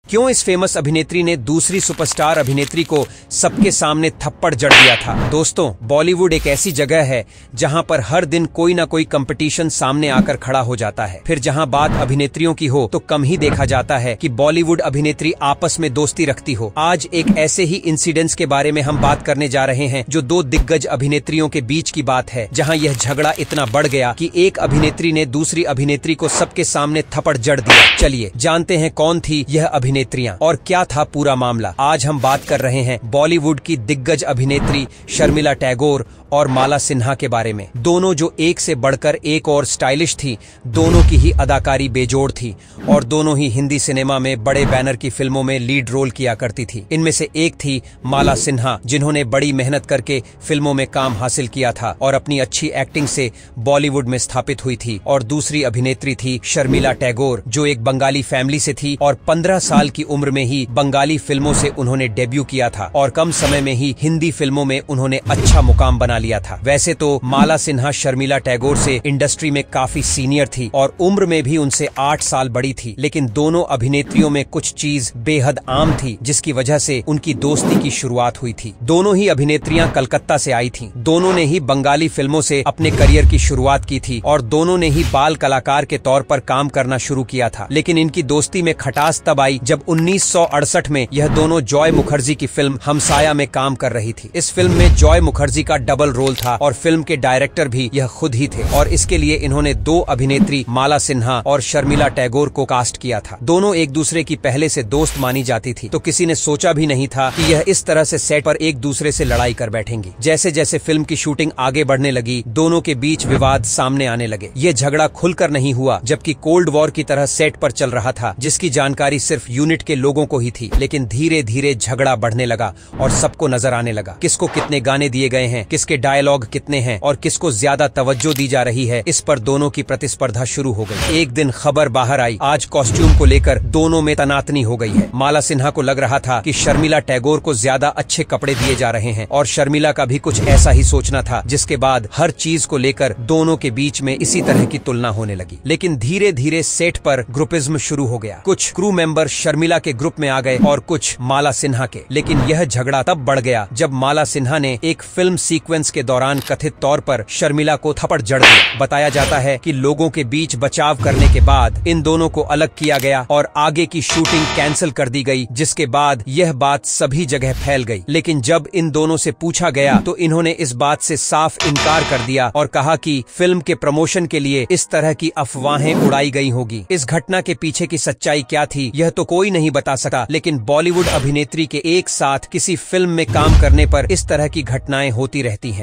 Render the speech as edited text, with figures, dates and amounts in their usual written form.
क्यों इस फेमस अभिनेत्री ने दूसरी सुपरस्टार अभिनेत्री को सबके सामने थप्पड़ जड़ दिया था? दोस्तों, बॉलीवुड एक ऐसी जगह है जहां पर हर दिन कोई ना कोई कंपटीशन सामने आकर खड़ा हो जाता है। फिर जहां बात अभिनेत्रियों की हो तो कम ही देखा जाता है कि बॉलीवुड अभिनेत्री आपस में दोस्ती रखती हो। आज एक ऐसे ही इंसिडेंट्स के बारे में हम बात करने जा रहे हैं जो दो दिग्गज अभिनेत्रियों के बीच की बात है, जहां यह झगड़ा इतना बढ़ गया कि एक अभिनेत्री ने दूसरी अभिनेत्री को सबके सामने थप्पड़ जड़ दिया। चलिए जानते हैं कौन थी यह अभिनेत्रियां और क्या था पूरा मामला। आज हम बात कर रहे हैं बॉलीवुड की दिग्गज अभिनेत्री शर्मिला टैगोर और माला सिन्हा के बारे में। दोनों जो एक से बढ़कर एक और स्टाइलिश थी, दोनों की ही अदाकारी बेजोड़ थी और दोनों ही हिंदी सिनेमा में बड़े बैनर की फिल्मों में लीड रोल किया करती थी। इनमें से एक थी माला सिन्हा, जिन्होंने बड़ी मेहनत करके फिल्मों में काम हासिल किया था और अपनी अच्छी एक्टिंग से बॉलीवुड में स्थापित हुई थी। और दूसरी अभिनेत्री थी शर्मिला टैगोर, जो एक बंगाली फैमिली से थी और 15 साल की उम्र में ही बंगाली फिल्मों से उन्होंने डेब्यू किया था और कम समय में ही हिंदी फिल्मों में उन्होंने अच्छा मुकाम बना लिया था। वैसे तो माला सिन्हा शर्मिला टैगोर से इंडस्ट्री में काफी सीनियर थी और उम्र में भी उनसे 8 साल बड़ी थी, लेकिन दोनों अभिनेत्रियों में कुछ चीज बेहद आम थी जिसकी वजह से उनकी दोस्ती की शुरुआत हुई थी। दोनों ही अभिनेत्रियां कलकत्ता से आई थीं। दोनों ने ही बंगाली फिल्मों से अपने करियर की शुरुआत की थी और दोनों ने ही बाल कलाकार के तौर पर काम करना शुरू किया था। लेकिन इनकी दोस्ती में खटास तब आई जब 1968 में यह दोनों जॉय मुखर्जी की फिल्म हमसाया में काम कर रही थी। इस फिल्म में जॉय मुखर्जी का डबल रोल था और फिल्म के डायरेक्टर भी यह खुद ही थे और इसके लिए इन्होंने दो अभिनेत्री माला सिन्हा और शर्मिला टैगोर को कास्ट किया था। दोनों एक दूसरे की पहले से दोस्त मानी जाती थी, तो किसी ने सोचा भी नहीं था कि यह इस तरह से सेट पर एक दूसरे से लड़ाई कर बैठेंगी। जैसे जैसे फिल्म की शूटिंग आगे बढ़ने लगी, दोनों के बीच विवाद सामने आने लगे। ये झगड़ा खुलकर नहीं हुआ, जबकि कोल्ड वॉर की तरह सेट पर चल रहा था, जिसकी जानकारी सिर्फ यूनिट के लोगों को ही थी। लेकिन धीरे धीरे झगड़ा बढ़ने लगा और सबको नजर आने लगा किसको कितने गाने दिए गए हैं, किसके डायलॉग कितने हैं और किसको ज्यादा तवज्जो दी जा रही है। इस पर दोनों की प्रतिस्पर्धा शुरू हो गई। एक दिन खबर बाहर आई, आज कॉस्ट्यूम को लेकर दोनों में तनातनी हो गई है। माला सिन्हा को लग रहा था कि शर्मिला टैगोर को ज्यादा अच्छे कपड़े दिए जा रहे हैं और शर्मिला का भी कुछ ऐसा ही सोचना था, जिसके बाद हर चीज को लेकर दोनों के बीच में इसी तरह की तुलना होने लगी। लेकिन धीरे धीरे सेट पर ग्रुपिज्म शुरू हो गया। कुछ क्रू मेंबर शर्मिला के ग्रुप में आ गए और कुछ माला सिन्हा के। लेकिन यह झगड़ा तब बढ़ गया जब माला सिन्हा ने एक फिल्म सीक्वेंस के दौरान कथित तौर पर शर्मिला को थप्पड़ जड़ दिया। बताया जाता है कि लोगों के बीच बचाव करने के बाद इन दोनों को अलग किया गया और आगे की शूटिंग कैंसिल कर दी गई, जिसके बाद यह बात सभी जगह फैल गई। लेकिन जब इन दोनों से पूछा गया तो इन्होंने इस बात से साफ इनकार कर दिया और कहा कि फिल्म के प्रमोशन के लिए इस तरह की अफवाहें उड़ाई गई होगी। इस घटना के पीछे की सच्चाई क्या थी यह तो कोई नहीं बता सका, लेकिन बॉलीवुड अभिनेत्री के एक साथ किसी फिल्म में काम करने पर इस तरह की घटनाएं होती रहती हैं।